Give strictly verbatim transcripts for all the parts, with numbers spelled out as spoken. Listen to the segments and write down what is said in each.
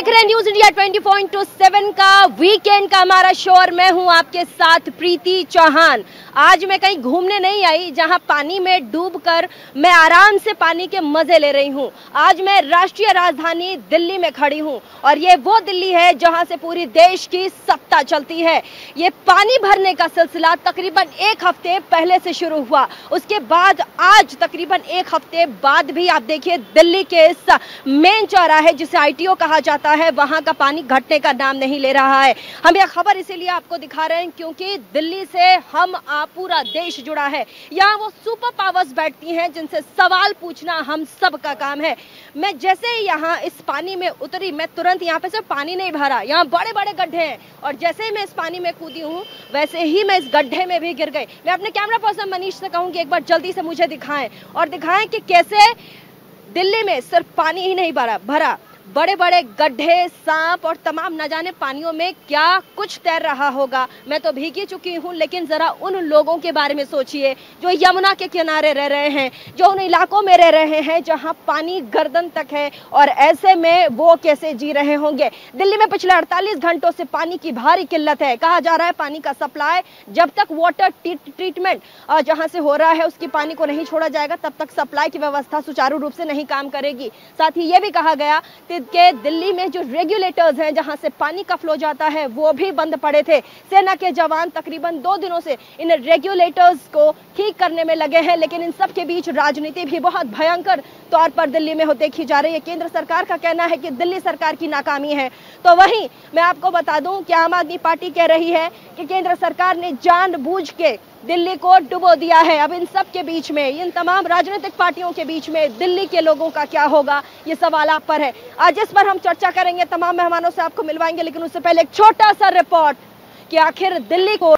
देख रहे हैं news India twenty four into seven का वीकेंड का हमारा शो और मैं हूं आपके साथ प्रीति चौहान। आज मैं कहीं घूमने नहीं आई जहां पानी में डूबकर मैं आराम से पानी के मजे ले रही हूं। आज मैं राष्ट्रीय राजधानी दिल्ली में खड़ी हूं और ये वो दिल्ली है जहां से पूरी देश की सत्ता चलती है। ये पानी भरने का सिलसिला तकरीबन एक हफ्ते पहले से शुरू हुआ, उसके बाद आज तकरीबन एक हफ्ते बाद भी आप देखिए दिल्ली के इस मेन चौराहे जिसे आईटीओ कहा जाता है वहां का पानी घटने का नाम नहीं ले रहा है। हम यह खबर इसीलिए आपको दिखा रहे हैं क्योंकि दिल्ली से हम आप पूरा देश जुड़ा है। यहाँ वो सुपर पावर्स बैठती हैं जिनसे सवाल पूछना हम सब का काम है। मैं जैसे ही यहाँ इस पानी में उतरी मैं तुरंत यहाँ पे सिर्फ पानी नहीं भरा, यहाँ बड़े बड़े गड्ढे हैं और जैसे ही मैं इस पानी में कूदी हूँ वैसे ही मैं इस गड्ढे में भी गिर गई। मैं अपने कैमरा पर्सन मनीष से कहूंगी एक बार जल्दी से मुझे दिखाएं और दिखाएं कि कैसे दिल्ली में सिर्फ पानी ही नहीं भरा भरा बड़े बड़े गड्ढे, सांप और तमाम न जाने पानियों में क्या कुछ तैर रहा होगा। मैं तो भीगी चुकी हूँ, लेकिन जरा उन लोगों के बारे में सोचिए जो यमुना के किनारे रह रहे हैं, जो उन इलाकों में रह रहे हैं जहाँ पानी गर्दन तक है और ऐसे में वो कैसे जी रहे होंगे। दिल्ली में पिछले अड़तालीस घंटों से पानी की भारी किल्लत है। कहा जा रहा है पानी का सप्लाई जब तक वाटर ट्रीटमेंट जहाँ से हो रहा है उसकी पानी को नहीं छोड़ा जाएगा तब तक सप्लाई की व्यवस्था सुचारू रूप से नहीं काम करेगी। साथ ही ये भी कहा गया के दिल्ली में जो रेगुलेटर्स हैं जहां से पानी का फ्लो जाता है वो भी बंद पड़े थे। सेना के जवान तकरीबन दो दिनों से इन रेगुलेटर्स को ठीक करने में लगे हैं, लेकिन इन सब के बीच राजनीति भी बहुत भयंकर तौर पर दिल्ली में हो देखी जा रही है। केंद्र सरकार का कहना है कि दिल्ली सरकार की नाकामी है, तो वहीं मैं आपको बता दूं कि आम आदमी पार्टी कह रही है कि केंद्र सरकार ने जानबूझ के दिल्ली को डुबो दिया है। अब इन सब के बीच में, इन तमाम राजनीतिक पार्टियों के बीच में दिल्ली के लोगों का क्या होगा, ये सवाल आप पर है। आज इस पर हम चर्चा करेंगे, तमाम मेहमानों से आपको मिलवाएंगे, लेकिन उससे पहले एक छोटा सा रिपोर्ट कि आखिर दिल्ली को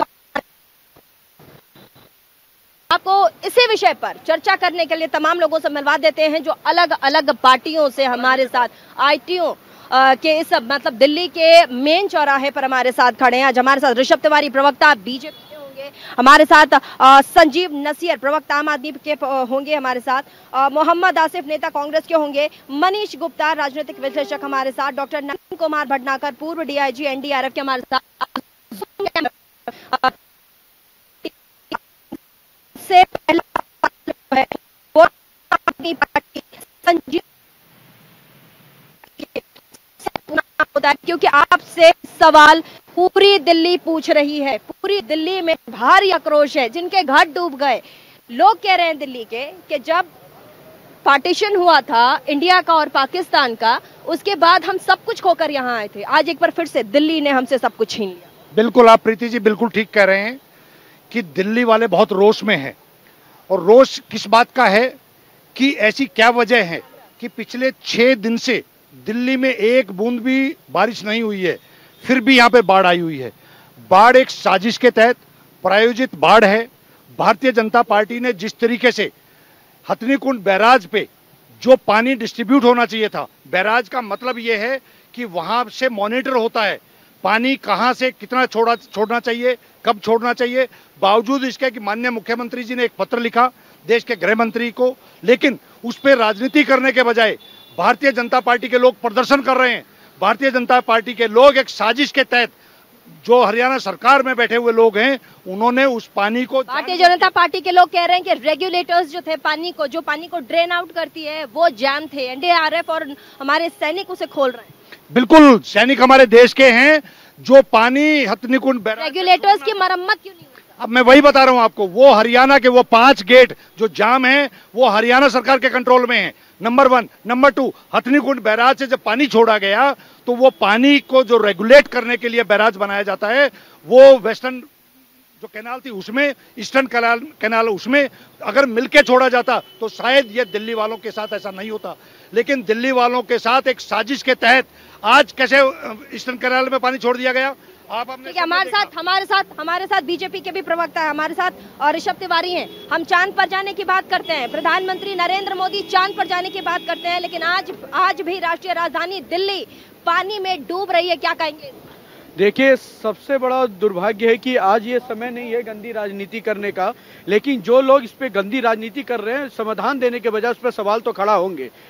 आपको इसी विषय पर चर्चा करने के लिए तमाम लोगों से मिलवा देते हैं जो अलग अलग पार्टियों से हमारे साथ आईटीओ के इस मतलब दिल्ली के मेन चौराहे पर हमारे साथ खड़े हैं। आज हमारे साथ ऋषभ तिवारी प्रवक्ता बीजेपी के होंगे, हमारे साथ आ, संजीव नसीर प्रवक्ता आम आदमी के होंगे, हमारे साथ आ, मोहम्मद आसिफ नेता कांग्रेस के होंगे, मनीष गुप्ता राजनीतिक विश्लेषक हमारे साथ, डॉक्टर नवीन कुमार भटनागर पूर्व डीआईजी एनडीआरएफ के हमारे साथ से पहला है वो अपनी पार्टी संजीव होता है क्योंकि आपसे सवाल पूरी दिल्ली पूछ रही है। पूरी दिल्ली में भारी आक्रोश है, जिनके घर डूब गए। लोग कह रहे हैं दिल्ली के कि जब पार्टीशन हुआ था इंडिया का और पाकिस्तान का, उसके बाद हम सब कुछ खोकर यहाँ आए थे, आज एक बार फिर से दिल्ली ने हमसे सब कुछ छीन लिया। बिल्कुल, आप प्रीति जी बिल्कुल ठीक कह रहे हैं कि दिल्ली वाले बहुत रोष में हैं। और रोष किस बात का है कि ऐसी क्या वजह है कि पिछले छह दिन से दिल्ली में एक बूंद भी बारिश नहीं हुई है, फिर भी यहाँ पे बाढ़ आई हुई है। बाढ़ एक साजिश के तहत प्रायोजित बाढ़ है। भारतीय जनता पार्टी ने जिस तरीके से हथनीकुंड बैराज पे जो पानी डिस्ट्रीब्यूट होना चाहिए था, बैराज का मतलब ये है कि वहां से मॉनिटर होता है पानी कहां से कितना छोड़ा छोड़ना चाहिए, कब छोड़ना चाहिए। बावजूद इसके कि माननीय मुख्यमंत्री जी ने एक पत्र लिखा देश के गृह मंत्री को, लेकिन उस पर राजनीति करने के बजाय भारतीय जनता पार्टी के लोग प्रदर्शन कर रहे हैं। भारतीय जनता पार्टी के लोग एक साजिश के तहत, जो हरियाणा सरकार में बैठे हुए लोग हैं, उन्होंने उस पानी को, भारतीय जनता पार्टी के लोग कह रहे हैं कि रेगुलेटर्स जो थे पानी को, जो पानी को ड्रेन आउट करती है, वो जैम थे। एनडीआरएफ और हमारे सैनिक उसे खोल रहे हैं। बिल्कुल, सैनिक हमारे देश के हैं जो पानी हथनीकुंड बैराज, रेगुलेटर्स की मरम्मत क्यों नहीं? अब मैं वही बता रहा हूं आपको, वो हरियाणा के वो पांच गेट जो जाम हैं वो हरियाणा सरकार के कंट्रोल में है, number one. Number two, Hathnikund barrage से जब पानी छोड़ा गया तो वो पानी को जो रेगुलेट करने के लिए बैराज बनाया जाता है, वो वेस्टर्न जो कैनाल थी उसमें, ईस्टर्न कैनाल कैनाल उसमें अगर मिलके छोड़ा जाता तो शायद ये दिल्ली वालों के साथ ऐसा नहीं होता। लेकिन दिल्ली वालों के साथ एक साजिश के तहत आज कैसे ईस्टर्न कैनाल में पानी छोड़ दिया गया। आप हमने हमारे साथ हमारे साथ हमारे साथ बीजेपी के भी प्रवक्ता है, हमारे साथ और ऋषभ तिवारी हैं। हम चांद पर जाने की बात करते हैं, प्रधानमंत्री नरेंद्र मोदी चांद पर जाने की बात करते हैं, लेकिन आज आज भी राष्ट्रीय राजधानी दिल्ली पानी में डूब रही है। क्या कहेंगे? देखिए, सबसे बड़ा दुर्भाग्य है कि आज ये समय नहीं है गंदी राजनीति करने का, लेकिन जो लोग इस पे गंदी राजनीति कर रहे हैं समाधान देने के बजाय उस पर सवाल तो खड़ा होंगे।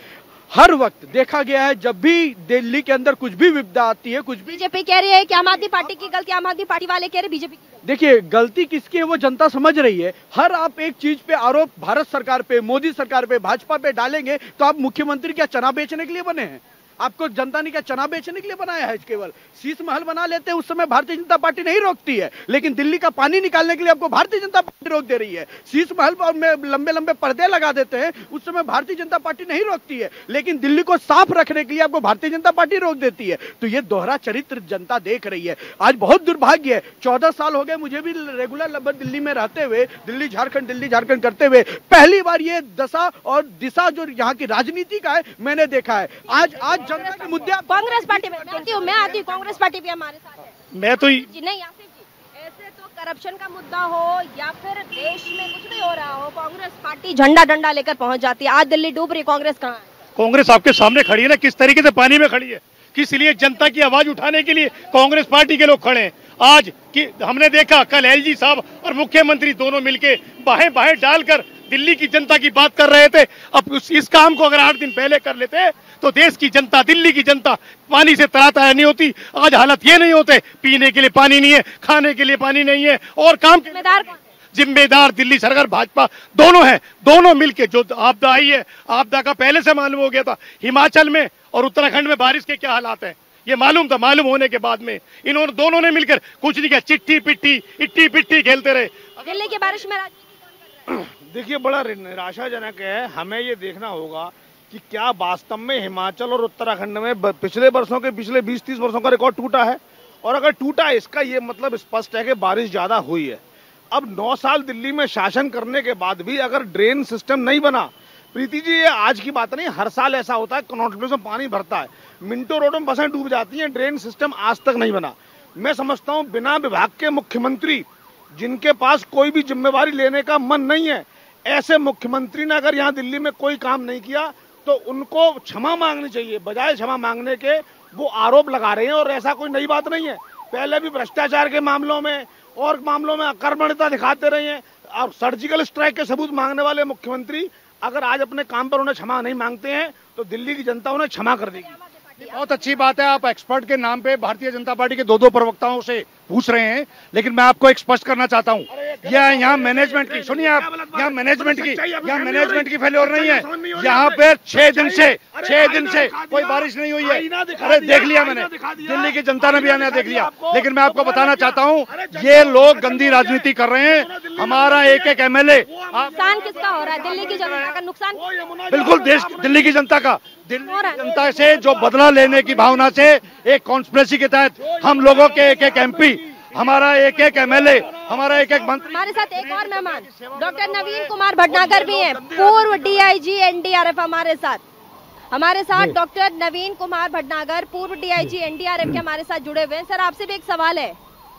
हर वक्त देखा गया है जब भी दिल्ली के अंदर कुछ भी विपदा आती है, कुछ भी, बीजेपी कह रही है कि आम आदमी पार्टी की गलती, आम आदमी पार्टी वाले कह रहे बीजेपी की गलती। देखिए गलती किसकी है वो जनता समझ रही है। हर आप एक चीज पे आरोप भारत सरकार पे, मोदी सरकार पे, भाजपा पे डालेंगे तो आप मुख्यमंत्री क्या चना बेचने के लिए बने हैं? आपको जनता ने क्या चना बेचने के लिए बनाया है? केवल शीश महल बना लेते हैं, उस समय भारतीय जनता पार्टी नहीं रोकती है, लेकिन दिल्ली का पानी निकालने के लिए आपको भारतीय जनता पार्टी रोक दे रही है। शीश महल पर में लंबे लंबे पर्दे लगा देते हैं, उस समय भारतीय जनता पार्टी नहीं रोकती है, लेकिन दिल्ली को साफ रखने के लिए आपको भारतीय जनता पार्टी रोक देती है। तो ये दोहरा चरित्र जनता देख रही है। आज बहुत दुर्भाग्य है, चौदह साल हो गए मुझे भी रेगुलर लगभग दिल्ली में रहते हुए, दिल्ली झारखंड दिल्ली झारखंड करते हुए, पहली बार ये दशा और दिशा जो यहाँ की राजनीति का है मैंने देखा है। आज आज जनता के मुद्दे, कांग्रेस पार्टी में मैं आती हूँ, मैं आती हूँ, कांग्रेस पार्टी भी हमारे साथ है। मैं तो जी नहीं आसिफ जी, ऐसे तो करप्शन का मुद्दा हो या फिर देश में कुछ भी हो रहा हो, कांग्रेस पार्टी झंडा डंडा लेकर पहुंच जाती है। आज दिल्ली डूब रही, कांग्रेस कहाँ है? कांग्रेस आपके सामने खड़ी है ना, किस तरीके से पानी में खड़ी है, किस लिए जनता की आवाज उठाने के लिए कांग्रेस पार्टी के लोग खड़े हैं। आज कि हमने देखा कल एलजी साहब और मुख्यमंत्री दोनों मिलके बाहें बाहें डालकर दिल्ली की जनता की बात कर रहे थे। अब उस, इस काम को अगर आठ दिन पहले कर लेते तो देश की जनता, दिल्ली की जनता पानी से तराता नहीं होती। आज हालत ये नहीं होते, पीने के लिए पानी नहीं है, खाने के लिए पानी नहीं है, और काम जिम्मेदार कौन? जिम्मेदार दिल्ली सरकार भाजपा दोनों है। दोनों मिलके जो आपदा आई है, आपदा का पहले से मालूम हो गया था। हिमाचल में और उत्तराखंड में बारिश के क्या हालात हैं ये मालूम था। मालूम होने के बाद में इन्होंने दोनों ने मिलकर कुछ नहीं किया, चिट्ठी पिट्ठी इट्टी पिट्टी खेलते रहे। दिल्ली की बारिश में राजनीति कौन कर रहा है? देखिए बड़ा निराशाजनक है। हमें ये देखना होगा कि क्या वास्तव में हिमाचल और उत्तराखंड में पिछले वर्षों के पिछले बीस तीस वर्षों का रिकॉर्ड टूटा है, और अगर टूटा है इसका ये मतलब स्पष्ट है कि बारिश ज्यादा हुई है। अब नौ साल दिल्ली में शासन करने के बाद भी अगर ड्रेन सिस्टम नहीं बना, प्रीति जी ये आज की बात नहीं, हर साल ऐसा होता है, कनॉट में पानी भरता है, मिंटो रोड में बसें डूब जाती हैं, ड्रेन सिस्टम आज तक नहीं बना। मैं समझता हूं बिना विभाग के मुख्यमंत्री जिनके पास कोई भी जिम्मेवारी लेने का मन नहीं है, ऐसे मुख्यमंत्री ने अगर यहाँ दिल्ली में कोई काम नहीं किया तो उनको क्षमा मांगनी चाहिए। बजाय क्षमा मांगने के वो आरोप लगा रहे हैं, और ऐसा कोई नई बात नहीं है। पहले भी भ्रष्टाचार के मामलों में और मामलों में अकर्मण्यता दिखाते रहे हैं, और सर्जिकल स्ट्राइक के सबूत मांगने वाले मुख्यमंत्री अगर आज अपने काम पर उन्हें क्षमा नहीं मांगते हैं तो दिल्ली की जनता उन्हें क्षमा कर देगी। बहुत अच्छी बात है, आप एक्सपर्ट के नाम पे भारतीय जनता पार्टी के दो दो प्रवक्ताओं से पूछ रहे हैं, लेकिन मैं आपको एक स्पष्ट करना चाहता हूं, यह यहाँ मैनेजमेंट की, सुनिए आप, यहाँ मैनेजमेंट की यहाँ मैनेजमेंट की फेलियर नहीं है। यहाँ पे छह दिन से छह दिन से कोई बारिश नहीं हुई है। अरे देख लिया मैंने, दिल्ली की जनता ने भी आने देख लिया, लेकिन मैं आपको बताना चाहता हूँ ये लोग गंदी राजनीति कर रहे हैं। हमारा एक एक एमएलए, नुकसान किसका हो रहा है? दिल्ली की जनता का नुकसान? बिल्कुल देश दिल्ली की जनता का, दिल्ली की जनता से जो बदला लेने की भावना से एक कॉन्स्पिरेसी के तहत हम लोगों के एक एक एमपी, हमारा एक एक एमएलए, हमारा एक एक मंत्री, हमारे साथ एक और मेहमान डॉक्टर नवीन कुमार भटनागर भी हैं, पूर्व डीआईजी एनडीआरएफ हमारे साथ हमारे साथ डॉक्टर नवीन कुमार भटनागर पूर्व डीआईजी एनडीआरएफ के हमारे साथ जुड़े हुए हैं। सर आपसे भी एक सवाल है।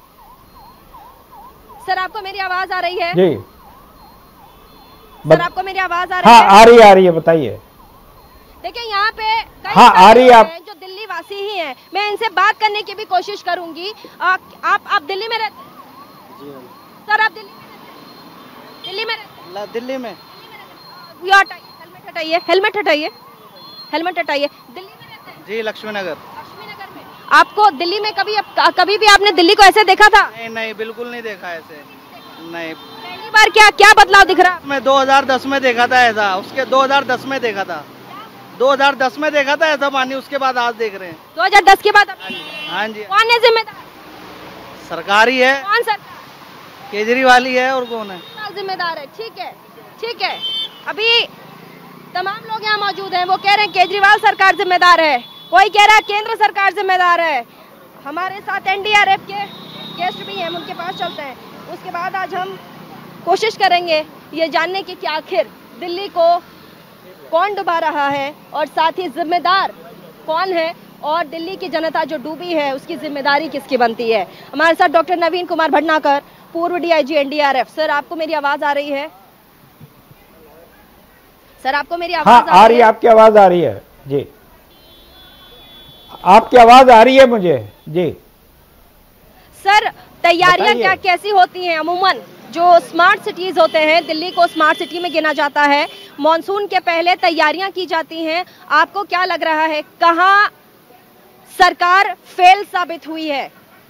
सर आपको मेरी आवाज आ रही है? जी सर आपको मेरी आवाज आ रही हाँ, है? आ रही है, आ रही है, बताइए। देखिए यहाँ पे कई हाँ, आ रही है आप... जो दिल्ली वासी ही हैं, मैं इनसे बात करने की भी कोशिश करूंगी। आ, आप आप दिल्ली में रहते हैं? सर आप दिल्ली में रहते हैं? दिल्ली में रहते हैं? दिल्ली में हेलमेट हटाइए, हेलमेट हटाइए, हेलमेट हटाइए। दिल्ली में रहते हैं? जी लक्ष्मी नगर। लक्ष्मी नगर में आपको दिल्ली में कभी कभी भी आपने दिल्ली को ऐसे देखा था? नहीं नहीं बिल्कुल नहीं देखा ऐसे, नहीं। पहली बार क्या क्या बदलाव दिख रहा? मैं दो हज़ार दस में देखा था ऐसा, उसके दो हज़ार दस में देखा था दो हज़ार दस में देखा था ऐसा पानी, उसके बाद आज देख रहे हैं। दो हज़ार दस के बाद? हाँ जी। कौन है जिम्मेदार? सरकार ही है। कौन सरकार? केजरीवाल ही है, और कौन है? जिम्मेदार है, ठीक है ठीक है। अभी तमाम लोग यहाँ मौजूद हैं, वो कह रहे हैं केजरीवाल सरकार जिम्मेदार है, कोई कह रहा है केंद्र सरकार जिम्मेदार है। हमारे साथ एनडीआरएफ के गेस्ट भी हैं, उनके पास चलते हैं। उसके बाद आज हम कोशिश करेंगे ये जानने की कि आखिर दिल्ली को कौन डुबा रहा है और साथ ही जिम्मेदार कौन है, और दिल्ली की जनता जो डूबी है उसकी जिम्मेदारी किसकी बनती है। हमारे साथ डॉक्टर नवीन कुमार भटनागर पूर्व डीआईजी एनडीआरएफ। सर आपको मेरी आवाज आ रही है? सर आपको मेरी आवाज हाँ, आ, आ रही है? आपकी आवाज आ रही है जी, आपकी आवाज आ रही है मुझे जी। सर तैयारियां क्या कैसी होती हैं अमूमन जो स्मार्ट सिटीज होते हैं, दिल्ली को स्मार्ट सिटी में गिना जाता है। मॉनसून के पहले तैयारियां की जाती हैं। आपको क्या लग रहा है, कहां सरकार फेल साबित हुई है?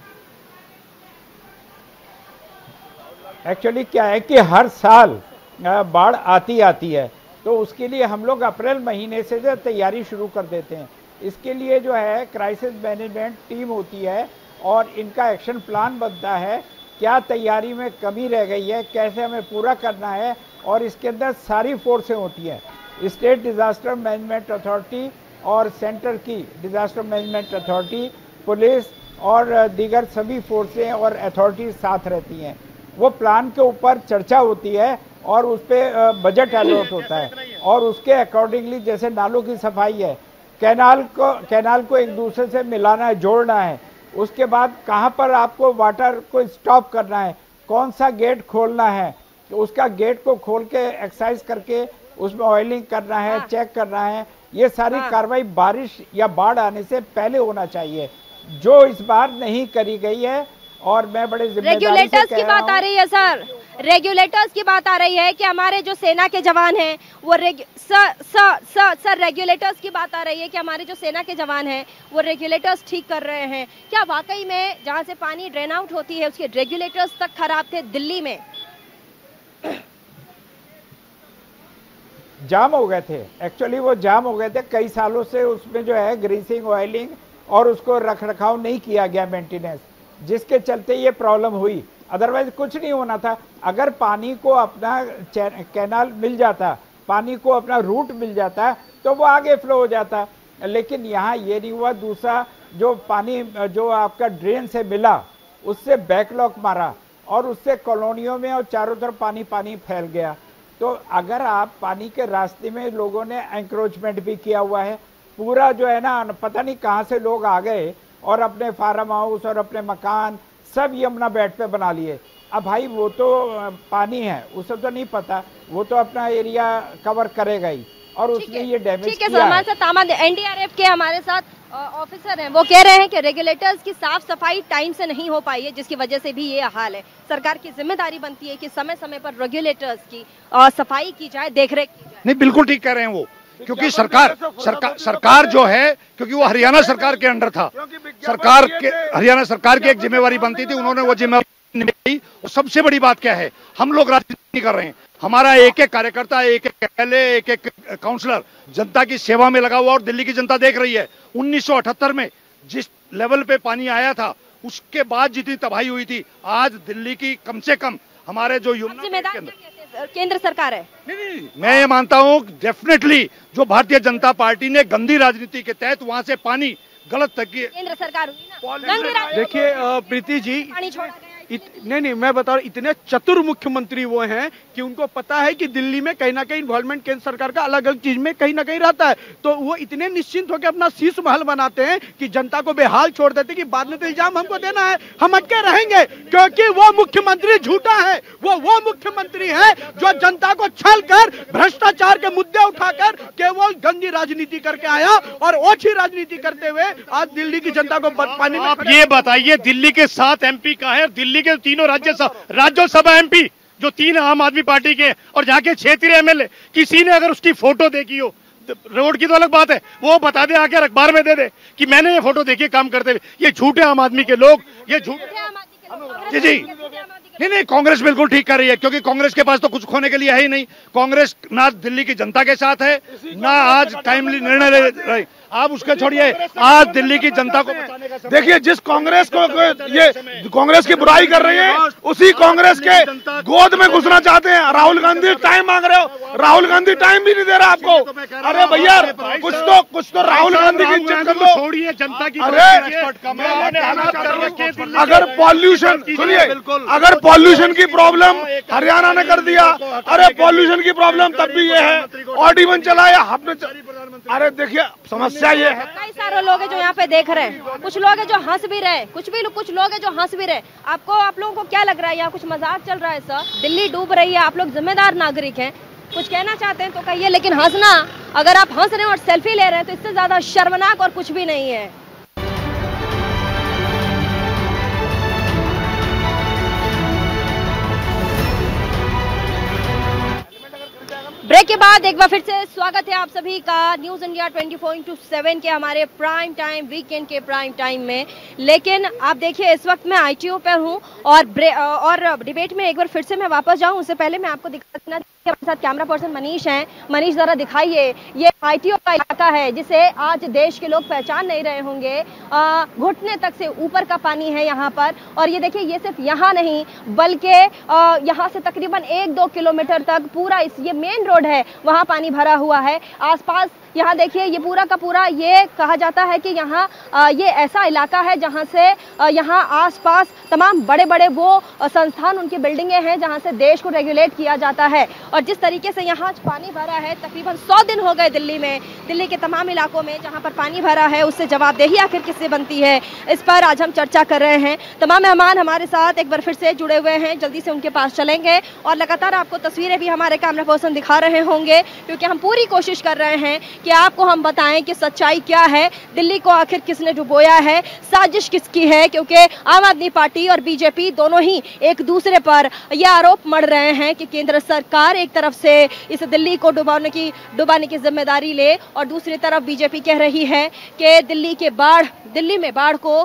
एक्चुअली क्या है कि हर साल बाढ़ आती आती है, तो उसके लिए हम लोग अप्रैल महीने से जो तैयारी शुरू कर देते हैं। इसके लिए जो है क्राइसिस मैनेजमेंट टीम होती है और इनका एक्शन प्लान बनता है, क्या तैयारी में कमी रह गई है, कैसे हमें पूरा करना है, और इसके अंदर सारी फोर्सें होती हैं, स्टेट डिजास्टर मैनेजमेंट अथॉरिटी और सेंटर की डिजास्टर मैनेजमेंट अथॉरिटी, पुलिस और दीगर सभी फोर्सें और अथॉरिटी साथ रहती हैं। वो प्लान के ऊपर चर्चा होती है और उस पर बजट अलॉट होता है और उसके अकॉर्डिंगली, जैसे नालों की सफाई है, कैनाल को कैनाल को एक दूसरे से मिलाना है, जोड़ना है, उसके बाद कहाँ पर आपको वाटर को स्टॉप करना है, कौन सा गेट खोलना है, तो उसका गेट को खोल के एक्सरसाइज करके उसमें ऑयलिंग करना है, चेक करना है। ये सारी कार्रवाई बारिश या बाढ़ आने से पहले होना चाहिए, जो इस बार नहीं करी गई है। और मैं बड़े जिम्मेदारी से रेगुलेटर्स कह की रहा बात आ हूं, रही है सर, रेगुलेटर्स की बात आ रही है कि हमारे जो सेना के जवान हैं वो रेग... sir sir sir sir regulators की बात आ रही है कि हमारे जो सेना के जवान हैं वो रेगुलेटर्स ठीक कर रहे हैं। क्या वाकई में जहां से पानी ड्रेन आउट होती है उसके रेगुलेटर्स तक खराब थे दिल्ली में? जाम हो गए थे। एक्चुअली वो जाम हो गए थे कई सालों से, उसमें जो है ग्रीसिंग, ऑयलिंग और उसको रख रखाव नहीं किया गया, मेंटेनेंस, जिसके चलते ये प्रॉब्लम हुई। अदरवाइज कुछ नहीं होना था। अगर पानी को अपना कैनाल मिल जाता, पानी को अपना रूट मिल जाता, तो वो आगे फ्लो हो जाता, लेकिन यहाँ ये नहीं हुआ। दूसरा, जो पानी जो आपका ड्रेन से मिला उससे बैकलॉग मारा और उससे कॉलोनियों में और चारों तरफ पानी पानी फैल गया। तो अगर आप पानी के रास्ते में, लोगों ने एंक्रोचमेंट भी किया हुआ है, पूरा जो है ना, पता नहीं कहाँ से लोग आ गए और अपने फार्म हाउस और अपने मकान सब यमुना बेट पे बना लिए। अब भाई वो तो पानी है, उसे तो नहीं पता, वो तो अपना एरिया कवर करेगा ही, और उसने ये डैमेज ठीक है किया सर, हमारे साथ तामा एनडीआरएफ के हमारे साथ ऑफिसर हैं, वो कह रहे हैं कि रेगुलेटर्स की साफ सफाई टाइम से नहीं हो पाई है, जिसकी वजह से भी ये हाल है। सरकार की जिम्मेदारी बनती है कि समय समय पर रेगुलेटर्स की आ, सफाई की जाए, देखरेख की जाए। नहीं, बिल्कुल ठीक कह रहे हैं वो, क्योंकि सरकार सरकार सरकार जो है, क्योंकि वो हरियाणा सरकार के अंडर था, सरकार के हरियाणा सरकार की एक जिम्मेवारी बनती थी, उन्होंने वो जिम्मेवारी निभाई। और सबसे बड़ी बात क्या है, हम लोग राजनीति नहीं कर रहे हैं, हमारा एक एक कार्यकर्ता, एक एक एमएलए, एक एक काउंसलर जनता की सेवा में लगा हुआ, और दिल्ली की जनता देख रही है। उन्नीस सौ अठहत्तर में जिस लेवल पे पानी आया था, उसके बाद जितनी तबाही हुई थी, आज दिल्ली की कम से कम हमारे जो यमुना जिम्मेदार केंद्र सरकार है। नहीं नहीं, मैं ये मानता हूँ डेफिनेटली जो भारतीय जनता पार्टी ने गंदी राजनीति के तहत वहां से पानी गलत तक की केंद्र सरकार हुई ना। देखिए प्रीति जी, पानी छोड़ा गया इत, नहीं नहीं मैं बता रहा हूँ, इतने चतुर मुख्यमंत्री वो हैं कि उनको पता है कि दिल्ली में कहीं ना कहीं इन्वॉल्वमेंट केंद्र सरकार का अलग अलग चीज में कहीं ना कहीं रहता है, तो वो इतने निश्चिंत होकर अपना शीश महल बनाते हैं कि जनता को बेहाल छोड़ देते कि बाद में तो इल्जाम हमको देना है, हम अटके रहेंगे, क्योंकि वो मुख्यमंत्री झूठा है। वो वो मुख्यमंत्री है जो जनता को छल कर, भ्रष्टाचार के मुद्दे उठाकर केवल गंदी राजनीति करके आया, और ओछी राजनीति करते हुए आज दिल्ली की जनता को पानी में। आप ये बताइए, दिल्ली के सात एमपी का है, दिल्ली के तीनों राज्यसभा राज्यसभा एमपी जो तीन आम आदमी पार्टी के, और जहाँ के क्षेत्रीय एमएलए, किसी ने अगर उसकी फोटो देखी हो, रोड की तो अलग बात है, वो बता दे, आके अखबार में दे दे कि मैंने ये फोटो देखी काम करते हुए। ये झूठे आम आदमी के लोग, ये झूठे। जी जी, नहीं नहीं, कांग्रेस बिल्कुल ठीक कर रही है, क्योंकि कांग्रेस के पास तो कुछ खोने के लिए है ही नहीं। कांग्रेस ना दिल्ली की जनता के साथ है, ना आज टाइमली निर्णय ले रही। आप उसके छोड़िए, आज दिल्ली की जनता को बचाने का। देखिए, जिस कांग्रेस को ये कांग्रेस की बुराई कर रही है, उसी कांग्रेस के गोद में घुसना चाहते हैं। राहुल गांधी टाइम मांग रहे हो, राहुल गांधी टाइम भी नहीं दे रहा आपको। अरे भैया, कुछ तो कुछ तो राहुल गांधी की इज्जत कर दो, छोड़िए जनता की। अरे अगर पॉल्यूशन, सुनिए, अगर पॉल्यूशन की प्रॉब्लम हरियाणा ने कर दिया, अरे पॉल्यूशन की प्रॉब्लम तब भी ये है, ऑडिबन चलाया आपने। अरे देखिए, समस्या ये है, कई सारे लोग हैं जो यहाँ पे देख रहे हैं, कुछ लोग हैं जो हंस भी रहे, कुछ भी कुछ लोग हैं जो हंस भी रहे। आपको आप लोगों को क्या लग रहा है, यहाँ कुछ मजाक चल रहा है सर? दिल्ली डूब रही है, आप लोग जिम्मेदार नागरिक हैं, कुछ कहना चाहते हैं तो कहिए, लेकिन हंसना, अगर आप हंस रहे हैं और सेल्फी ले रहे हैं तो इससे ज्यादा शर्मनाक और कुछ भी नहीं है। ब्रेक के बाद एक बार फिर से स्वागत है आप सभी का news India twenty four into seven के हमारे प्राइम टाइम वीकेंड के प्राइम टाइम में। लेकिन आप देखिए इस वक्त मैं आईटीओ पर हूं और और डिबेट में एक बार फिर से मैं वापस जाऊं उससे पहले मैं आपको दिखाना हमारे साथ कैमरा पर्सन मनीष हैं। मनीष जरा दिखाइए, ये आईटीओ का इलाका है जिसे आज देश के लोग पहचान नहीं रहे होंगे। घुटने तक से ऊपर का पानी है यहाँ पर और ये देखिए ये सिर्फ यहाँ नहीं बल्कि यहाँ से तकरीबन एक दो किलोमीटर तक पूरा इस ये मेन रोड है वहाँ पानी भरा हुआ है। आसपास यहाँ देखिए ये पूरा का पूरा ये कहा जाता है कि यहाँ ये ऐसा इलाका है जहाँ से यहाँ आसपास तमाम बड़े बड़े वो संस्थान उनकी बिल्डिंगें हैं जहाँ से देश को रेगुलेट किया जाता है। और जिस तरीके से यहाँ पानी भरा है तकरीबन सौ दिन हो गए दिल्ली में, दिल्ली के तमाम इलाकों में जहाँ पर पानी भरा है उससे जवाबदेही आखिर किससे बनती है, इस पर आज हम चर्चा कर रहे हैं। तमाम मेहमान हमारे साथ एक बार फिर से जुड़े हुए हैं, जल्दी से उनके पास चलेंगे और लगातार आपको तस्वीरें भी हमारे कैमरा पर्सन दिखा रहे होंगे क्योंकि हम पूरी कोशिश कर रहे हैं कि आपको हम बताएं कि सच्चाई क्या है, दिल्ली को आखिर किसने डुबोया है, साजिश किसकी है। क्योंकि आम आदमी पार्टी और बीजेपी दोनों ही एक दूसरे पर यह आरोप मढ़ रहे हैं कि केंद्र सरकार एक तरफ से इस दिल्ली को डुबाने की डुबाने की जिम्मेदारी ले और दूसरी तरफ बीजेपी कह रही है कि दिल्ली के बाढ़ दिल्ली में बाढ़ को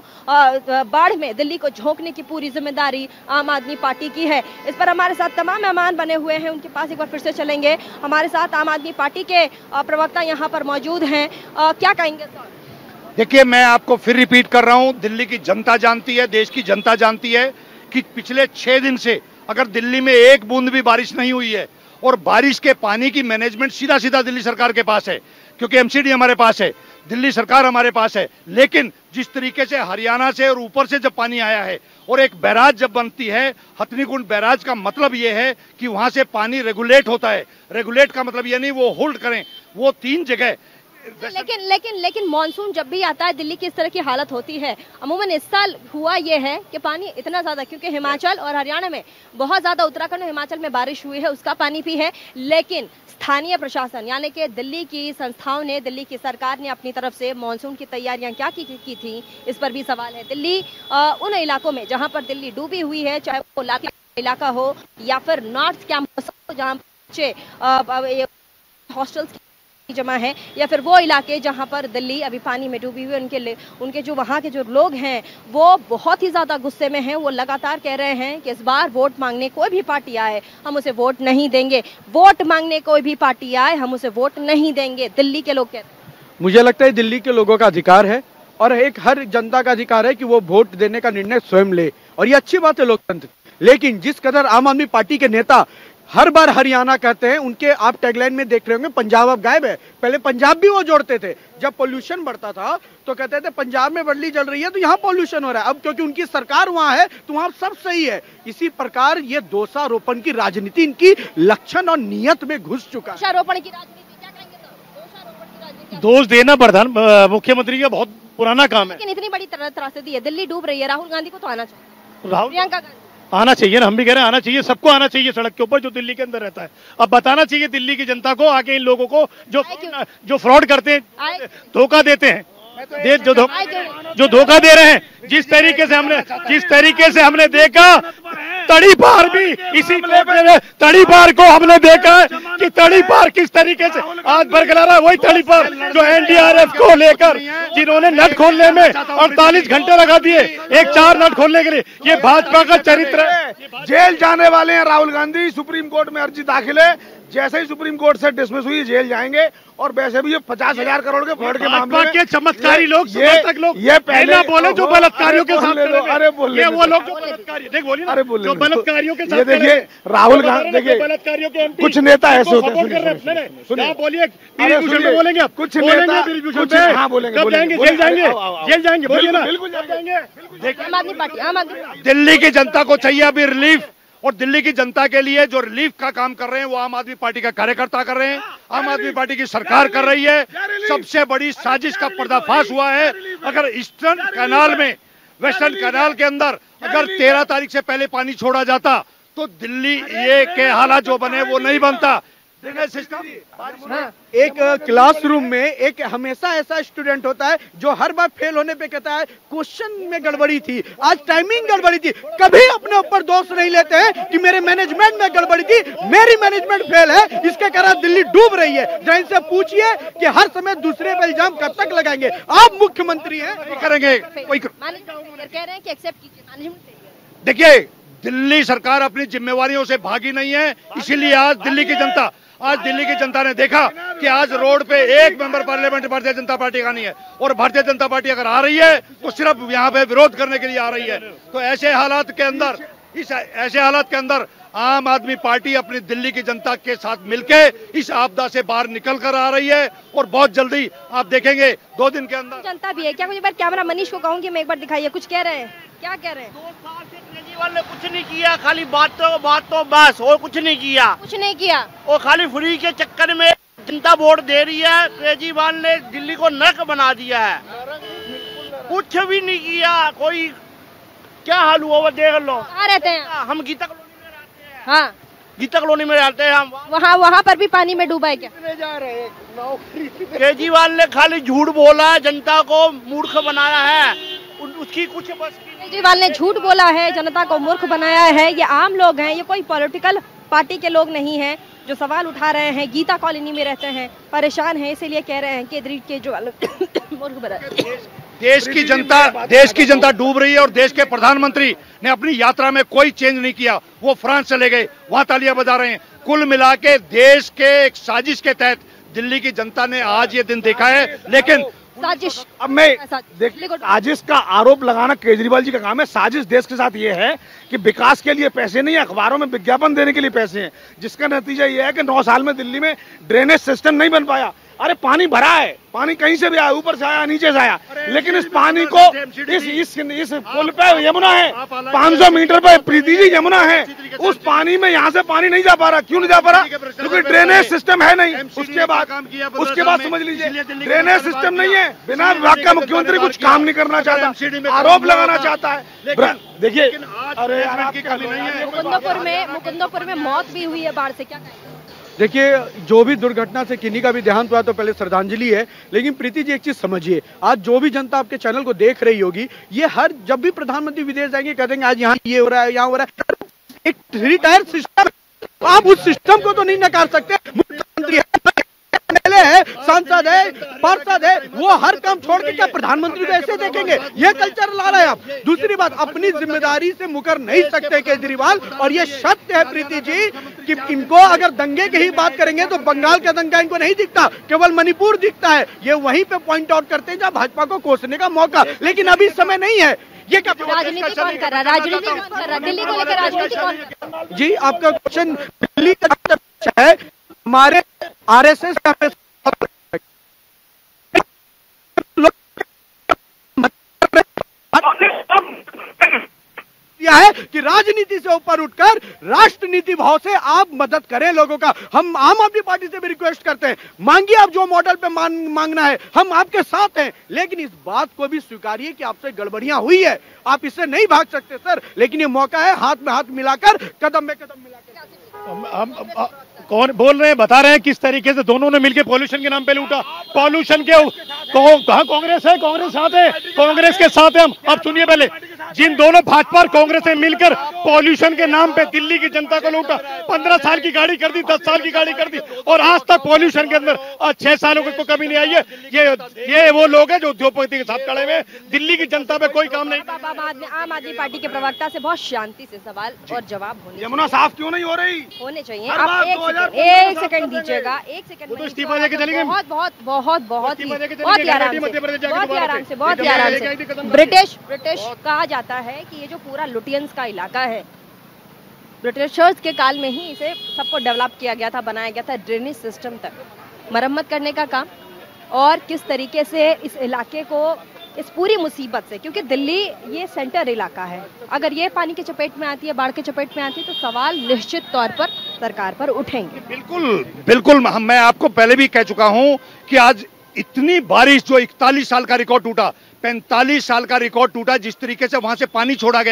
बाढ़ में दिल्ली को झोंकने की पूरी जिम्मेदारी आम आदमी पार्टी की है। इस पर हमारे साथ तमाम मेहमान बने हुए हैं, उनके पास एक बार फिर से चलेंगे। हमारे साथ आम आदमी पार्टी के प्रवक्ता यहाँ पर मौजूद हैं, क्या कहेंगे सर? देखिए मैं आपको फिर रिपीट कर रहा हूं, दिल्ली की जनता जानती है, देश की जनता जानती है कि पिछले छह दिन से अगर दिल्ली में एक बूंद भी बारिश नहीं हुई है और बारिश के पानी की मैनेजमेंट सीधा सीधा दिल्ली सरकार के पास है क्योंकि एमसीडी हमारे पास है, दिल्ली सरकार हमारे पास है। लेकिन जिस तरीके से हरियाणा से और ऊपर से जब पानी आया है और एक बैराज जब बनती है, हथनीकुंड बैराज का मतलब ये है कि वहां से पानी रेगुलेट होता है। रेगुलेट का मतलब ये नहीं वो होल्ड करें, वो तीन जगह। लेकिन लेकिन लेकिन मॉनसून जब भी आता है दिल्ली की इस तरह की हालत होती है। अमूमन इस साल हुआ ये है कि पानी इतना ज्यादा, क्योंकि हिमाचल और हरियाणा में बहुत ज्यादा, उत्तराखंड और हिमाचल में बारिश हुई है उसका पानी भी है, लेकिन स्थानीय प्रशासन यानी कि दिल्ली की संस्थाओं ने, दिल्ली की सरकार ने अपनी तरफ से मॉनसून की तैयारियां क्या की, की थी इस पर भी सवाल है। दिल्ली आ, उन इलाकों में जहां पर दिल्ली डूबी हुई है, चाहे वो लाती इलाका हो या फिर नॉर्थ कैंपस हो जहाँ बच्चे हॉस्टल्स जमा है, या फिर वो इलाके जहां पर दिल्ली अभी पानी में डूबी हुई, उनके उनके जो वहां के जो लोग हैं वो बहुत ही ज्यादा गुस्से में हैं। वो लगातार कह रहे हैं कि इस बार वोट मांगने कोई भी पार्टी आए हम उसे वोट नहीं देंगे, वोट मांगने कोई भी पार्टी आए हम उसे वोट नहीं देंगे, दिल्ली के लोग कहते हैं। मुझे लगता है दिल्ली के लोगों का अधिकार है और एक हर जनता का अधिकार है कि वो वोट देने का निर्णय स्वयं ले और ये अच्छी बात है लोकतंत्र। लेकिन जिस कदर आम आदमी पार्टी के नेता हर बार हरियाणा कहते हैं, उनके आप टैगलाइन में देख रहे होंगे पंजाब अब गायब है। पहले पंजाब भी वो जोड़ते थे, जब पोल्यूशन बढ़ता था तो कहते थे पंजाब में बदली जल रही है तो यहाँ पोल्यूशन हो रहा है, अब क्योंकि उनकी सरकार वहां है तो वहां सब सही है। इसी प्रकार ये दोषारोपण की राजनीति इनकी लक्षण और नियत में घुस चुका है। दोषारोपण की राजनीति क्या कहेंगे सर? दोषारोपण की राजनीति, दोष देना प्रधान मुख्यमंत्री का बहुत पुराना काम है। लेकिन इतनी बड़ी त्रासदी है, दिल्ली डूब रही है, राहुल गांधी को तो आना चाहिए, राहुल प्रियंका गांधी आना चाहिए ना, हम भी कह रहे हैं आना चाहिए, सबको आना चाहिए सड़क के ऊपर जो दिल्ली के अंदर रहता है। अब बताना चाहिए दिल्ली की जनता को, आके इन लोगों को जो जो फ्रॉड करते हैं, धोखा देते हैं, दे, जो धो, जो धोखा दे रहे हैं, जिस तरीके से हमने जिस तरीके से हमने देखा तड़ी पार भी इसी तड़ी पार को हमने देखा है कि तड़ी पार किस तरीके से आज बरकरार है। वही तड़ी पार जो एनडीआरएफ को लेकर जिन्होंने नट खोलने में अड़तालीस घंटे लगा दिए, एक चार नट खोलने के लिए, ये भाजपा का चरित्र है। जेल जाने वाले हैं राहुल गांधी, सुप्रीम कोर्ट में अर्जी दाखिल है, जैसे ही सुप्रीम कोर्ट से डिसमिस हुई जेल जाएंगे। और वैसे भी ये पचास हजार करोड़ के फ्रॉड के मामले में के चमत्कारी लोग, ये लोग ये पहले बोले जो बलात्कारियों के साथ, अरे बोले वो लोग जो बलात्कारी, देख बोलिए ना, जो बलात्कारियों के साथ, ये देखिए राहुल गांधी, देखिए बलात्कारियों के कुछ नेता ऐसे होते हैं, सुनिए बोलिए, बोलेंगे आप, कुछ नेता कुछ हाँ बोलेंगे, कब जाएंगे, जेल जाएंगे, जेल जाएंगे, बोलिए ना, बिल्कुल जाएंगे। आम आदमी पार्टी, आम आदमी दिल्ली की जनता को चाहिए अभी रिलीफ, और दिल्ली की जनता के लिए जो रिलीफ का काम कर रहे हैं वो आम आदमी पार्टी का कार्यकर्ता कर रहे हैं, आम आदमी पार्टी की सरकार कर रही है। सबसे बड़ी साजिश का पर्दाफाश हुआ है। अगर ईस्टर्न कैनाल में, वेस्टर्न कैनाल के अंदर अगर तेरह तारीख से पहले पानी छोड़ा जाता तो दिल्ली ये के हालात जो बने वो नहीं बनता। Drainage system. एक क्लासरूम में एक हमेशा ऐसा स्टूडेंट होता है जो हर बार फेल होने पे कहता है क्वेश्चन में गड़बड़ी थी, आज टाइमिंग गड़बड़ी थी। कभी अपने ऊपर दोष नहीं लेते हैं कि मेरे मैनेजमेंट में गड़बड़ी थी, मेरी मैनेजमेंट फेल है, इसके कारण दिल्ली डूब रही है। जरा इनसे पूछिए कि हर समय दूसरे पे इल्जाम कब तक लगाएंगे? आप मुख्यमंत्री हैं, करेंगे कोई कह रहे हैं कि एक्सेप्ट कीजिए, मैनेजमेंट। देखिए, दिल्ली सरकार अपनी जिम्मेवारियों से भागी नहीं है, इसीलिए आज दिल्ली की जनता आज दिल्ली की जनता ने देखा कि आज रोड पे एक member parliament Bharatiya Janata party का नहीं है, और भारतीय जनता पार्टी अगर आ रही है तो सिर्फ यहाँ पे विरोध करने के लिए आ रही है। तो ऐसे हालात के अंदर इस ऐसे हालात के अंदर आम आदमी पार्टी अपनी दिल्ली की जनता के साथ मिलके इस आपदा से बाहर निकल कर आ रही है, और बहुत जल्दी आप देखेंगे दो दिन के अंदर जनता भी है क्या? कुछ एक बार कैमरा मनीष को कहूंगी मैं, एक बार दिखाइए, कुछ कह रहे हैं, क्या कह रहे हैं? दो साल से केजरीवाल ने कुछ नहीं किया, खाली बातों बातों बस, और कुछ नहीं किया, कुछ नहीं किया, और खाली फ्री के चक्कर में जनता वोट दे रही है। केजरीवाल ने दिल्ली को नरक बना दिया है, कुछ भी नहीं किया। कोई क्या हाल हुआ वो देख लो। कहाँ रहते हैं? हम गीता कॉलोनी में रहते हैं। हाँ, गीता कॉलोनी में रहते हैं हम। वहाँ वहाँ पर भी पानी में डूबा है क्या? जा रहे हैं। केजरीवाल ने खाली झूठ बोला, जनता को मूर्ख बनाया है, उसकी कुछ बस की। केजरीवाल ने झूठ बोला है, जनता को मूर्ख बनाया है। ये आम लोग हैं, ये कोई पॉलिटिकल पार्टी के लोग नहीं हैं जो सवाल उठा रहे हैं। गीता कॉलोनी में रहते हैं, परेशान हैं, इसीलिए कह रहे हैं कि केजरीवाल मूर्ख बना। देश की जनता देश की जनता डूब रही है, और देश के प्रधानमंत्री ने अपनी यात्रा में कोई चेंज नहीं किया। वो फ्रांस चले गए, वहां तालियां बजा रहे हैं। कुल मिला के देश के एक साजिश के तहत दिल्ली की जनता ने आज ये दिन देखा है। लेकिन साजिश, अब मैं देख साजिश का आरोप लगाना केजरीवाल जी का काम है। साजिश देश के साथ ये है कि विकास के लिए पैसे नहीं है, अखबारों में विज्ञापन देने के लिए पैसे हैं, जिसका नतीजा ये है कि नौ साल में दिल्ली में ड्रेनेज सिस्टम नहीं बन पाया। अरे पानी भरा है, पानी कहीं से भी आया, ऊपर से आया, नीचे से आया, लेकिन इस पानी को इस इस इस पुल पे यमुना है, पाँच सौ मीटर पे प्रीति जी यमुना है, उस पानी में यहाँ से पानी नहीं जा पा रहा। क्यों नहीं जा पा रहा? क्योंकि ड्रेनेज सिस्टम है नहीं। उसके बाद उसके बाद समझ लीजिए ड्रेनेज सिस्टम नहीं है। बिना विभाग का मुख्यमंत्री कुछ काम नहीं करना चाहता, आरोप लगाना चाहता है। देखिए, अरे मुकुंदपुर में मुकुंदपुर में मौत भी हुई है बाढ़ से, क्या कहेंगे? देखिए, जो भी दुर्घटना से किन्हीं का भी देहांत हुआ तो पहले श्रद्धांजलि है, लेकिन प्रीति जी एक चीज समझिए, आज जो भी जनता आपके चैनल को देख रही होगी, ये हर जब भी प्रधानमंत्री विदेश जाएंगे कह देंगे आज यहाँ ये हो रहा है, यहाँ हो रहा है। एक थ्री टायर सिस्टम, आप उस सिस्टम को तो नहीं नकार सकते। मुख्यमंत्री है, है, सांसद है, पार्षद है, वो हर काम छोड़ के क्या प्रधानमंत्री को ऐसे देखेंगे? ये कल्चर ला रहे हैं आप। दूसरी बात, अपनी जिम्मेदारी से मुकर नहीं सकते केजरीवाल, और ये सत्य है प्रीति जी कि इनको अगर दंगे की ही बात करेंगे तो बंगाल का दंगा इनको नहीं दिखता, केवल मणिपुर दिखता है। ये वहीं पे पॉइंट आउट करते हैं जहाँ भाजपा को कोसने का मौका, लेकिन अभी समय नहीं है। ये क्या राजनीति कौन कर रहा है? राजनीति कौन कर रहा है? दिल्ली को लेकर राजनीति कौन कर रहा है? जी, आपका क्वेश्चन दिल्ली का है, हमारे आरएसएस का है कि राजनीति से ऊपर उठकर राष्ट्र नीति भाव से आप मदद करें लोगों का। हम आम आदमी पार्टी से भी रिक्वेस्ट करते हैं, मांगिए आप जो मॉडल पे मांग, मांगना है, हम आपके साथ हैं, लेकिन इस बात को भी स्वीकारिए कि आपसे गड़बड़ियां हुई है, आप इससे नहीं भाग सकते सर। लेकिन ये मौका है हाथ में हाथ मिलाकर, कदम में कदम मिलाकर। हम, हम कौन बोल रहे हैं, बता रहे हैं किस तरीके से दोनों ने मिलकर पॉल्यूशन के नाम पे लूटा। पॉल्यूशन के कहाँ कांग्रेस है? कांग्रेस साथ है, कांग्रेस के साथ है हम। अब सुनिए, पहले जिन दोनों भाजपा और कांग्रेस ने मिलकर पॉल्यूशन के नाम पे दिल्ली की जनता को लूटा, पंद्रह साल की गाड़ी कर दी, दस साल की गाड़ी कर दी, और आज तक पॉल्यूशन के अंदर छह सालों को कमी नहीं आई है। ये ये वो लोग हैं जो उद्योगपति के साथ खड़े हुए, दिल्ली की जनता पे कोई काम नहीं। आम आदमी पार्टी के प्रवक्ता से बहुत शांति से सवाल और जवाब होने यमुना साफ क्यों नहीं हो रही? होने चाहिए। आप एक सेकंड दीजिएगा, एक सेकंड तो इस्तीफा देके चली गई। बहुत बहुत बहुत बहुत ही बहुत ही आराम से बहुत ही आराम से बहुत ही आराम से ब्रिटिश ब्रिटिश कहा जाता है कि ये जो पूरा लुटियंस का इलाका है, ब्रिटिशर्स के काल में ही इसे सबको डेवलप किया गया था, बनाया गया था। ड्रेनेज सिस्टम तक मरम्मत करने का काम, और किस तरीके से इस इलाके को इस पूरी मुसीबत से, क्योंकि दिल्ली ये सेंटर इलाका है, अगर ये पानी की चपेट में आती है, बाढ़ की चपेट में आती है, तो सवाल निश्चित तौर पर सरकार पर उठेंगे। बिल्कुल बिल्कुल, हम मैं आपको पहले भी कह चुका हूं कि आज इतनी बारिश, जो इकतालीस साल का रिकॉर्ड टूटा, पैंतालीस साल का रिकॉर्ड टूटा, जिस तरीके से वहां से पानी छोड़ा गया,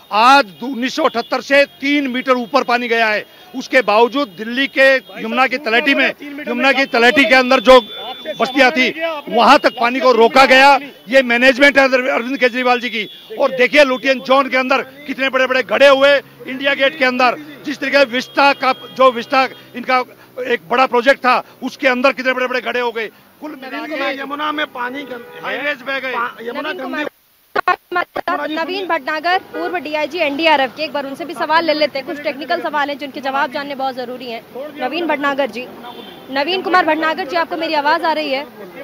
आज उन्नीस सौ अठहत्तर से तीन मीटर ऊपर पानी गया है। उसके बावजूद दिल्ली के यमुना की तलहटी में, यमुना की तलहटी के अंदर जो बस्तियां थी वहां तक पानी को रोका गया। ये मैनेजमेंट है अरविंद केजरीवाल जी की। और देखिए लुटियन जोन के अंदर कितने बड़े बड़े गड्ढे हुए, इंडिया गेट के अंदर जिस तरीके से विस्टा का जो विस्टा इनका एक बड़ा प्रोजेक्ट था उसके अंदर कितने बड़े बड़े गड्ढे हो गए। कुल मिला यमुना में पानी हाईवेज बह गए। यमुना गंदी। नवीन भटनागर पूर्व डीआईजी एनडीआरएफ के, एक बार उनसे भी सवाल ले लेते हैं। कुछ टेक्निकल सवाल हैं जिनके जवाब जानने बहुत जरूरी हैं। नवीन भटनागर जी, नवीन कुमार भटनागर जी, आपको मेरी आवाज आ रही है?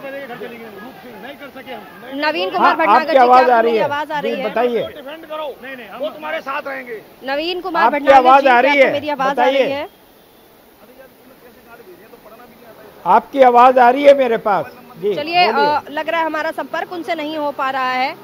नवीन कुमार भटनागर जी, आवाज आ रही है? आवाज आ रही है? बताइए। वो तुम्हारे साथ रहेंगे। नवीन कुमार आपकी भटनागर आवाज जी, आ रही है? मेरी आवाज आ रही है? आपकी आवाज आ रही है मेरे पास जी। चलिए, लग रहा है हमारा संपर्क उनसे नहीं हो पा रहा है।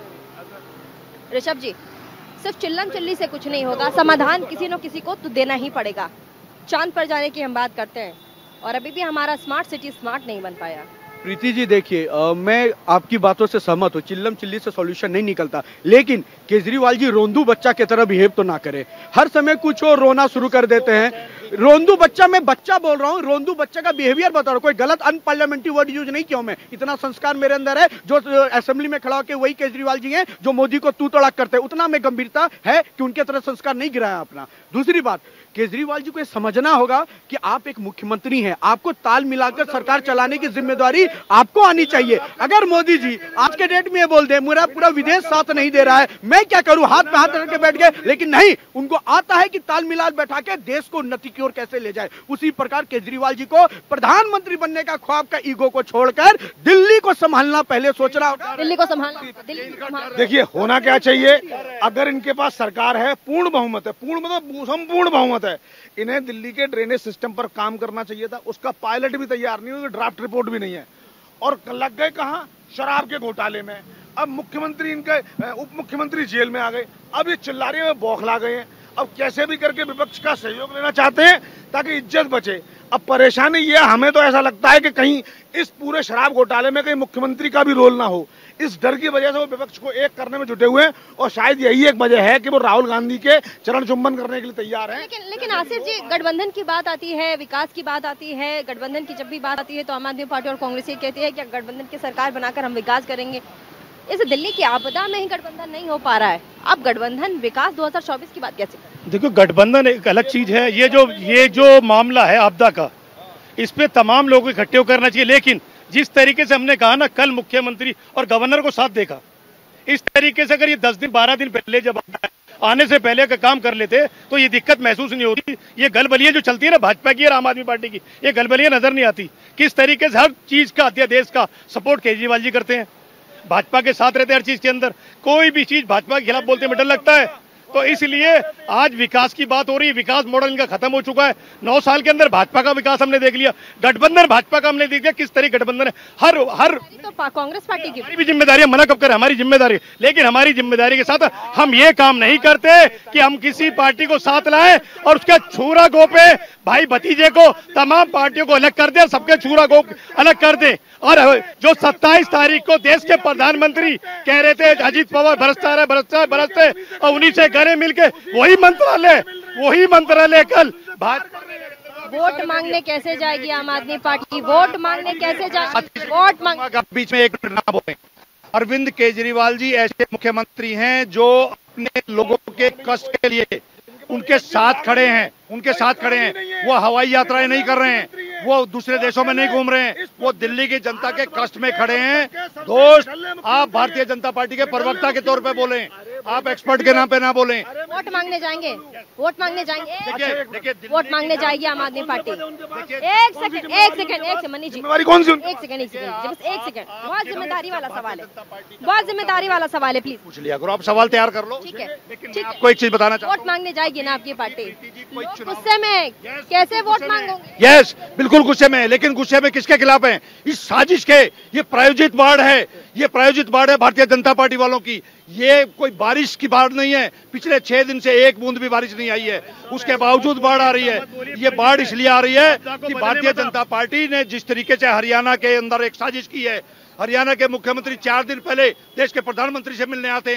ऋषभ जी, सिर्फ चिल्लम चिल्ली से कुछ नहीं होगा, समाधान किसी न किसी को तो देना ही पड़ेगा। चांद पर जाने की हम बात करते हैं और अभी भी हमारा स्मार्ट सिटी स्मार्ट नहीं बन पाया। प्रीति जी देखिए, मैं आपकी बातों से सहमत हूँ, चिल्लम चिल्ली से सॉल्यूशन नहीं निकलता, लेकिन केजरीवाल जी रोंदू बच्चा की तरह बिहेव तो ना करे। हर समय कुछ और रोना शुरू कर देते हैं। रोंदू बच्चा, मैं बच्चा बोल रहा हूँ, रोंदू बच्चा का बिहेवियर बता रहा हूँ। कोई गलत अनपार्लियामेंट्री वर्ड यूज नहीं किया मैं। इतना संस्कार मेरे अंदर है, जो असेंबली में खड़ा होकर वही केजरीवाल जी हैं जो मोदी को तू तड़ाक करते हैं। उतना में गंभीरता है कि उनके तरह संस्कार नहीं गिराया अपना। दूसरी बात, केजरीवाल जी को समझना होगा कि आप एक मुख्यमंत्री हैं, आपको ताल मिलाकर सरकार चलाने की जिम्मेदारी आपको आनी चाहिए। अगर मोदी जी आज के डेट में ये बोल दे मेरा पूरा विदेश साथ नहीं दे रहा है, मैं क्या करूं, हाथ पे हाथ रख के बैठ गए, लेकिन नहीं, उनको आता है कि ताल मिलाल बैठा के देश को उन्नति की ओर कैसे ले जाए। उसी प्रकार केजरीवाल जी को प्रधानमंत्री बनने का ख्वाब का ईगो को छोड़कर दिल्ली को संभालना पहले सोचना होगा। दिल्ली को संभालना, दिल्ली को संभालना। देखिए होना क्या चाहिए, अगर इनके पास सरकार है, पूर्ण बहुमत है, पूर्ण मतलब संपूर्ण बहुमत है, इन्हें दिल्ली के ड्रेनेज सिस्टम पर काम करना चाहिए था। उसका पायलट भी तैयार नहीं हुआ, ड्राफ्ट रिपोर्ट भी नहीं है, और लग गए कहां, शराब के घोटाले में। अब मुख्यमंत्री इनके उप मुख्यमंत्री जेल में आ गए, अब ये चिल्लाने में बौखला गए हैं। अब कैसे भी करके विपक्ष का सहयोग लेना चाहते हैं ताकि इज्जत बचे। अब परेशानी ये, हमें तो ऐसा लगता है कि कहीं इस पूरे शराब घोटाले में कहीं मुख्यमंत्री का भी रोल ना हो, इस डर की वजह से वो विपक्ष को एक करने में जुटे हुए हैं। और शायद यही एक वजह है कि वो राहुल गांधी के चरण चुंबन करने के लिए तैयार हैं। लेकिन लेकिन आसिफ जी, गठबंधन की बात आती है, विकास की बात आती है, गठबंधन की जब भी बात आती है तो आम आदमी पार्टी और कांग्रेस ये कहती है कि गठबंधन की सरकार बनाकर हम विकास करेंगे। इस दिल्ली की आपदा में ही गठबंधन नहीं हो पा रहा है, अब गठबंधन विकास दो हज़ार चौबीस की बात कैसे करें? देखो, गठबंधन एक अलग चीज है। ये जो ये जो मामला है आपदा का, इस पे तमाम लोगों को इकट्ठे करना चाहिए। लेकिन जिस तरीके से हमने कहा ना, कल मुख्यमंत्री और गवर्नर को साथ देखा, इस तरीके से अगर ये दस दिन बारह दिन पहले जब आने से पहले का काम कर लेते तो ये दिक्कत महसूस नहीं होती। ये गलबलियां जो चलती है ना भाजपा की और आम आदमी पार्टी की, ये गलबलियां नजर नहीं आती। किस तरीके से हर चीज का अध्यादेश का सपोर्ट केजरीवाल जी करते हैं, भाजपा के साथ रहते हैं हर चीज के अंदर। कोई भी चीज भाजपा के खिलाफ बोलते में डर लगता है। तो इसलिए आज विकास की बात हो रही है, विकास मॉडल इनका खत्म हो चुका है। नौ साल के अंदर भाजपा का विकास हमने देख लिया, गठबंधन भाजपा का हमने देख लिया किस तरह गठबंधन है। हर हर तो कांग्रेस पार्टी की हमारी भी जिम्मेदारी है, मना कब करें, हमारी जिम्मेदारी। लेकिन हमारी जिम्मेदारी के साथ हम ये काम नहीं करते कि हम किसी पार्टी को साथ लाएं और उसके छूरा गो पे भाई भतीजे को तमाम पार्टियों को अलग कर दे, सबके छूरा गो अलग कर दे। और जो सत्ताईस तारीख को देश के प्रधानमंत्री कह रहे थे अजीत पवार भ्रष्टाचार है भ्रष्टाचार भ्रष्ट है, और उन्हीं से गले मिलके वही मंत्रालय वही मंत्रालय कल भाजपा वोट मांगने कैसे जाएगी आम आदमी पार्टी, वोट मांगने कैसे जाएगी, वोट मांग बीच में एक मिनट ना बोले। अरविंद केजरीवाल जी ऐसे मुख्यमंत्री हैं जो अपने लोगों के कष्ट के लिए उनके साथ खड़े हैं, उनके साथ खड़े हैं। वो हवाई यात्राएं नहीं कर रहे हैं, वो दूसरे देशों में नहीं घूम रहे हैं, वो दिल्ली की जनता के कष्ट में खड़े हैं। दोस्त, आप भारतीय जनता पार्टी के प्रवक्ता के तौर पे बोलें, आप एक्सपर्ट के नाम पे ना बोलें। वोट मांगने जाएंगे, वोट मांगने जाएंगे, देखिए देखिए वोट मांगने जाएगी आम आदमी पार्टी। एक सेकंड एक सेकंड एक सेकंड मनीष जी, कौन सी एक सेकंड एक सेकंड बस एक सेकंड, बहुत जिम्मेदारी वाला सवाल है, बहुत जिम्मेदारी वाला सवाल है, प्लीज पूछ लिया करो, आप सवाल तैयार कर लो। ठीक है, लेकिन ठीक है। आपको एक चीज बताना चाहता वोट मांगने जाएगी ना आपकी पार्टी, लोग गुस्से में कैसे वोट मांगोगे? यस, बिल्कुल गुस्से में है, लेकिन गुस्से में किसके खिलाफ है? इस साजिश के। ये प्रायोजित बाढ़ है, ये प्रायोजित बाढ़ है भारतीय जनता पार्टी वालों की। ये कोई बारिश की बाढ़ नहीं है, पिछले छह दिन से एक बूंद भी बारिश नहीं आई है, उसके बावजूद बाढ़ आ रही है। ये बाढ़ इसलिए आ रही है कि भारतीय जनता पार्टी ने जिस तरीके से हरियाणा के अंदर एक साजिश की है। हरियाणा के मुख्यमंत्री चार दिन पहले देश के प्रधानमंत्री से मिलने आते हैं,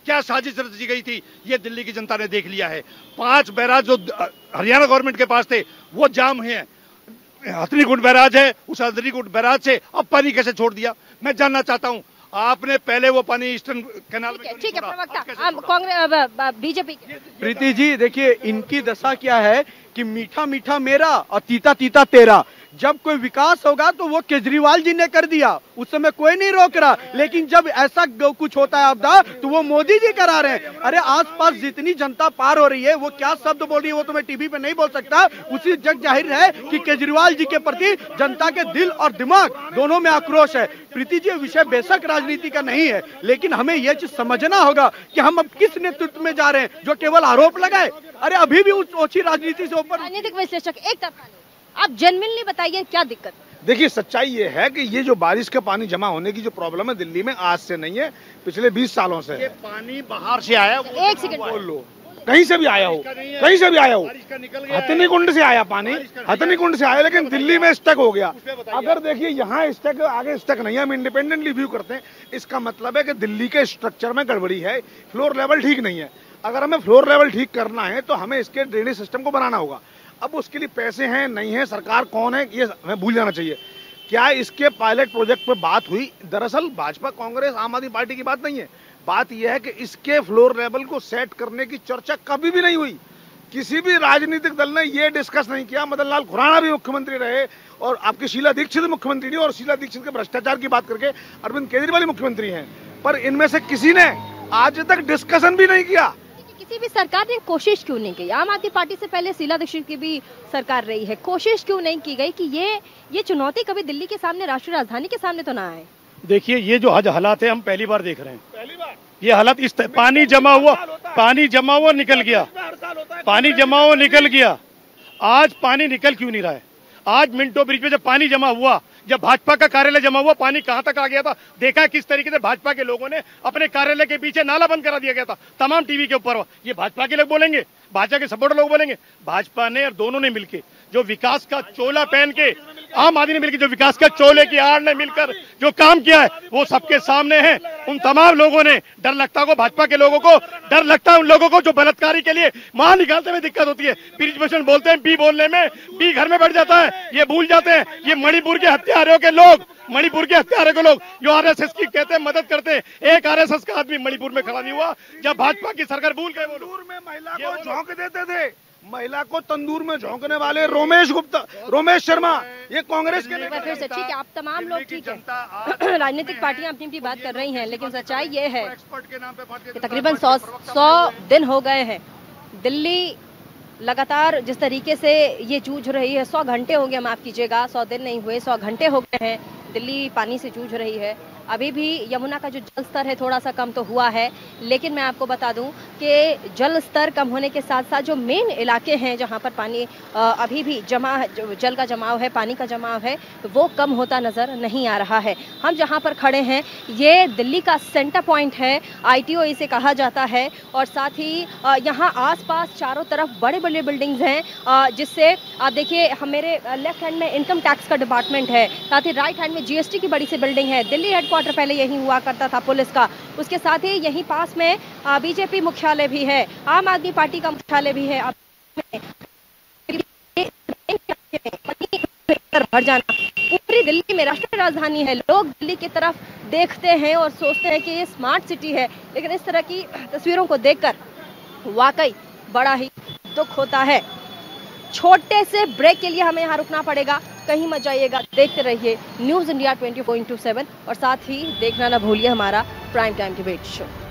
क्या साजिश रची गई थी, ये दिल्ली की जनता ने देख लिया है। पांच बैराज जो हरियाणा गवर्नमेंट के पास थे वो जाम हैं। हथनीकुंड बैराज है, उस हथनीकुंड बैराज से अब पानी कैसे छोड़ दिया, मैं जानना चाहता हूं। आपने पहले वो पानी ईस्टर्न कैनाल में ठीक है प्रवक्ता, कांग्रेस बीजेपी। प्रीति जी देखिए, इनकी दशा क्या है कि मीठा मीठा मेरा और तीता तीता तेरा। जब कोई विकास होगा तो वो केजरीवाल जी ने कर दिया, उस समय कोई नहीं रोक रहा, लेकिन जब ऐसा कुछ होता है आपदा तो वो मोदी जी करा रहे हैं। अरे आसपास जितनी जनता पार हो रही है, वो क्या शब्द बोल रही है वो तो मैं टीवी पे नहीं बोल सकता, उसी जग जाहिर है कि केजरीवाल जी के प्रति जनता के दिल और दिमाग दोनों में आक्रोश है। प्रीति जी, विषय बेशक राजनीति का नहीं है, लेकिन हमें यह चीज समझना होगा कि हम अब किस नेतृत्व में जा रहे हैं जो केवल आरोप लगाए। अरे अभी भी उस ओछी राजनीति से ऊपर। राजनीतिक विश्लेषक एक तरफा, आप जेन्युइनली बताइए क्या दिक्कत। देखिए, सच्चाई ये है कि ये जो बारिश का पानी जमा होने की जो प्रॉब्लम है दिल्ली में, आज से नहीं है, पिछले बीस सालों से ये पानी बाहर से आया। एक सेकंड बोल लो, कहीं से भी आया हो, कहीं से भी आया हो, हथनीकुंड से आया पानी, हथनीकुंड से आया, लेकिन दिल्ली में स्टक हो गया। अगर देखिए यहाँ स्टक, आगे स्टक नहीं है, हम इंडिपेंडेंटली व्यू करते हैं, इसका मतलब है कि दिल्ली के स्ट्रक्चर में गड़बड़ी है, फ्लोर लेवल ठीक नहीं है। अगर हमें फ्लोर लेवल ठीक करना है तो हमें इसके ड्रेनेज सिस्टम को बनाना होगा। अब उसके लिए पैसे हैं नहीं है, सरकार कौन है, ये हमें भूल जाना चाहिए। क्या इसके पायलट प्रोजेक्ट पे बात हुई? दरअसल भाजपा, कांग्रेस, आम आदमी पार्टी की बात नहीं है, बात यह है कि इसके फ्लोर लेवल को सेट करने की चर्चा कभी भी नहीं हुई। किसी भी राजनीतिक दल ने ये डिस्कस नहीं किया। मदन लाल खुराना भी मुख्यमंत्री रहे और आपकी शीला दीक्षित मुख्यमंत्री नहीं, और शीला दीक्षित के भ्रष्टाचार की बात करके अरविंद केजरीवाल मुख्यमंत्री हैं, पर इनमें से किसी ने आज तक डिस्कशन भी नहीं किया। किसी भी सरकार ने कोशिश क्यों नहीं की? आम आदमी पार्टी से पहले शीला दीक्षित की भी सरकार रही है, कोशिश क्यों नहीं की गई कि ये ये चुनौती कभी दिल्ली के सामने, राष्ट्रीय राजधानी के सामने तो ना आए? देखिए, ये जो आज हालात है हम पहली बार देख रहे हैं। पहली बार ये हालात, इस पानी जमा हुआ, पानी जमा हुआ निकल गया, पानी जमा हुआ निकल गया। आज पानी निकल क्यों नहीं रहा है? आज मिंटो ब्रिज पे जब पानी जमा हुआ, जब भाजपा का कार्यालय जमा हुआ, पानी कहां तक आ गया था? देखा किस तरीके से भाजपा के लोगों ने अपने कार्यालय के पीछे नाला बंद करा दिया गया था, तमाम टीवी के ऊपर। ये भाजपा के लोग बोलेंगे, भाजपा के सपोर्टर लोग बोलेंगे। भाजपा ने और दोनों ने मिलकर जो विकास का चोला पहन के, आम आदमी ने मिलकर जो विकास का चोले की आड़ ने मिलकर जो काम किया है वो सबके सामने है। उन तमाम लोगों ने, डर लगता को भाजपा के लोगों को, डर लगता है उन लोगों को जो बलात्कारी के लिए मां निकालते में दिक्कत होती है। ब्रिजभूषण बोलते हैं बी बोलने में, बी घर में बैठ जाता है, ये भूल जाते हैं ये मणिपुर के हत्यारों के लोग, मणिपुर के हत्यारों के लोग जो आरएसएस की कहते हैं मदद करते हैं। एक आरएसएस का आदमी मणिपुर में खड़ा नहीं हुआ जब भाजपा की सरकार भूल गए। तंदूर में महिला को झोंक देते थे, महिला को तंदूर में झोंकने वाले रोमेश गुप्ता, रोमेश शर्मा, ये कांग्रेस के नेता। फिर से ठीक है, आप तमाम लोग ठीक है, राजनीतिक पार्टियां अपनी अपनी बात कर रही हैं, लेकिन सच्चाई ये है कि तकरीबन सौ सौ दिन हो गए हैं दिल्ली लगातार जिस तरीके से ये जूझ रही है। सौ घंटे हो गए, माफ कीजिएगा, सौ दिन नहीं हुए, सौ घंटे हो गए हैं दिल्ली पानी से जूझ रही है। अभी भी यमुना का जो जल स्तर है थोड़ा सा कम तो हुआ है, लेकिन मैं आपको बता दूं कि जल स्तर कम होने के साथ साथ जो मेन इलाके हैं जहां पर पानी अभी भी जमा, जल का जमाव है, पानी का जमाव है, वो कम होता नजर नहीं आ रहा है। हम जहां पर खड़े हैं ये दिल्ली का सेंटर पॉइंट है, आईटीओ इसे कहा जाता है, और साथ ही यहाँ आसपास चारों तरफ बड़े बड़े बिल्डिंग्स हैं, जिससे आप देखिए मेरे लेफ्ट हैंड में इनकम टैक्स का डिपार्टमेंट है, साथ ही राइट हैंड में जीएसटी की बड़ी सी बिल्डिंग है। दिल्ली हेडक्वार्टर पहले यही हुआ करता था पुलिस का, उसके साथ ही यहीं पास में बीजेपी मुख्यालय भी है, आम आदमी पार्टी का मुख्यालय भी है। भर जाना, पूरी दिल्ली में राष्ट्रीय राजधानी है, लोग दिल्ली की तरफ देखते हैं और सोचते हैं कि ये स्मार्ट सिटी है, लेकिन इस तरह की तस्वीरों को देखकर वाकई बड़ा ही दुख होता है। छोटे से ब्रेक के लिए हमें यहाँ रुकना पड़ेगा, कहीं मत जाइएगा, देखते रहिए news India twenty four into seven और साथ ही देखना ना भूलिए हमारा प्राइम टाइम डिबेट शो।